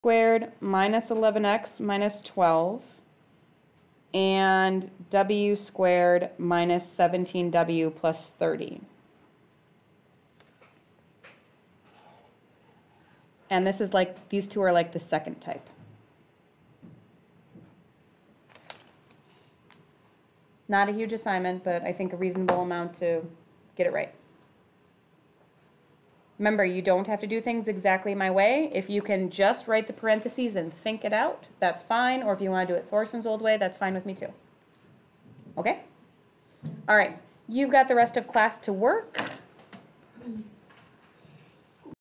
squared minus 11x minus 12 and w squared minus 17w plus 30. And this is like, these two are like the second type. Not a huge assignment, but I think a reasonable amount to get it right. Remember, you don't have to do things exactly my way. If you can just write the parentheses and think it out, that's fine. Or if you want to do it Thorson's old way, that's fine with me too. Okay? All right. You've got the rest of class to work.